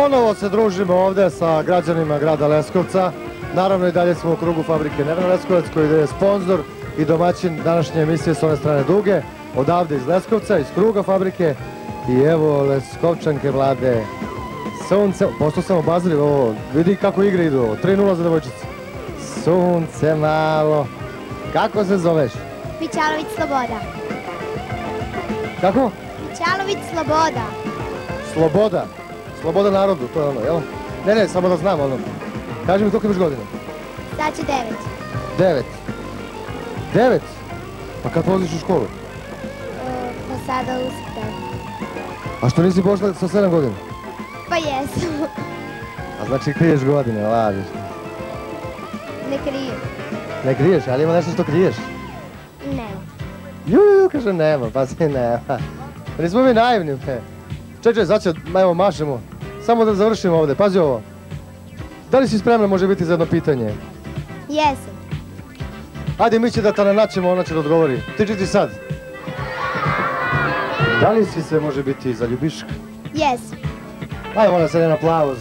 Ponovo se družimo ovdje sa građanima grada Leskovca. Naravno i dalje smo u krugu fabrike Nevena Leskovac koji je sponsor i domaćin današnje emisije s one strane Duge. Odavde iz Leskovca, iz kruga fabrike. I evo Leskovčanke mlade. Sunce, pošto sam obazriv ovo, vidi kako igre idu ovo, 3:0 za devojčice. Sunce malo. Kako se zoveš? Pićalović Sloboda. Kako? Pićalović Sloboda. Sloboda. Sloboda narodu, to je ono, jel? Ne, samo da znam ono. Kaži mi koliko imaš godina? Sad će 9. 9? Pa kad polaziš u školu? Pa sada uspem. A što nisi pošla sa 7 godina? Pa jesam. A znači kriješ godine, lažiš. Ne krijem. Ne kriješ, ali ima nešto što kriješ? Nema. Juuu, kaže nema, pa si nema. Pa nismo mi naivni, pe. Čekaj, sad će, evo mašemo. Samo da završimo ovdje, pazi ovo. Da li si spremna, može biti za jedno pitanje? Jesam. Ajde, mi će da te naćemo, ona će da odgovori. Ti sad. Da li si se, može biti, zaljubiš? Jesam. Ajde, moram se jedan aplauz.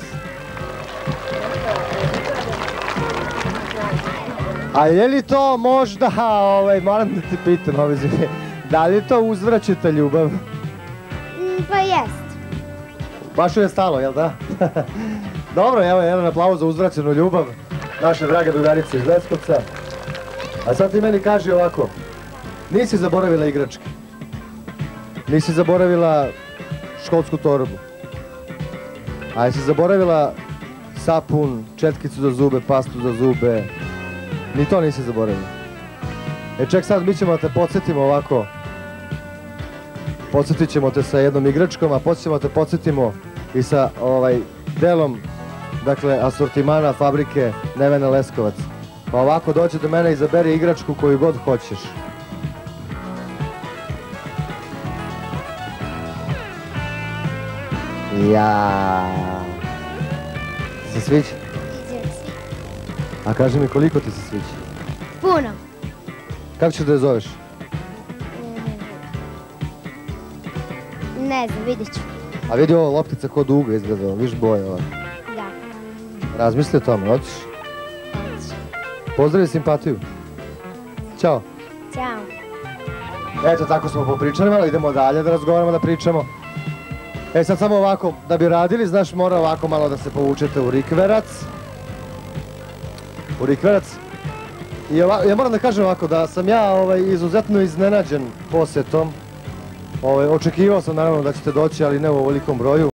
A je li to možda, moram da ti pitam, da li je to uzvraćita ljubav? Pa jest. Baš joj je stalo, jel da? Dobro, evo jedan aplauz za uzvraćenu ljubav naše drage drugarice iz Leskovca. A sad ti meni kaži ovako, nisi zaboravila igračke, nisi zaboravila školsku torbu, a jesi zaboravila sapun, četkicu za zube, pastu za zube, ni to nisi zaboravila. Ček sad, mi ćemo te podsjetimo ovako, podsjetit ćemo te sa jednom igračkom, a podsjetimo i sa delom, dakle, asortimana fabrike Nevena Leskovac. Pa ovako dođe do mene i izaberi igračku koju god hoćeš. Se sviđa? Sviđa se. A kaži mi koliko ti se sviđa? Puno. Kako ćeš da je zoveš? Ne znam, vidjet ću. A vidi ovo, loptica ko duga izgleda, viš boje ovako. Da. Razmisli o tome, hoćeš? Hoću. Pozdravi simpatiju. Ćao. Ćao. Eto, tako smo popričali, ali idemo dalje da razgovaramo, da pričamo. Sad samo ovako, da bi radili, znaš, mora ovako malo da se povučete u rikverac. U rikverac. I ja moram da kažem ovako, da sam ja izuzetno iznenađen posjetom. Očekivao sam naravno da ćete doći, ali ne u ovolikom broju.